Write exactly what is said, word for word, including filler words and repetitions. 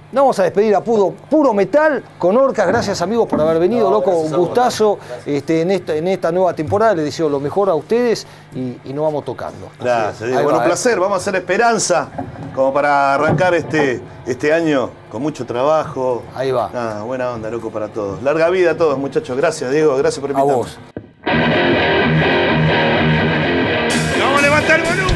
Nos vamos a despedir a puro, puro metal con Orcas. Gracias, amigos, por haber venido. No, loco, un gustazo este, en, esta, en esta nueva temporada. Les deseo lo mejor a ustedes y, y nos vamos tocando. Gracias, Diego. Bueno, un placer. Eh. Vamos a hacer Esperanza como para arrancar este, este año con mucho trabajo. Ahí va. Nada, buena onda, loco, para todos. Larga vida a todos, muchachos. Gracias, Diego. Gracias por invitarme. A vos. Vamos a levantar el volumen.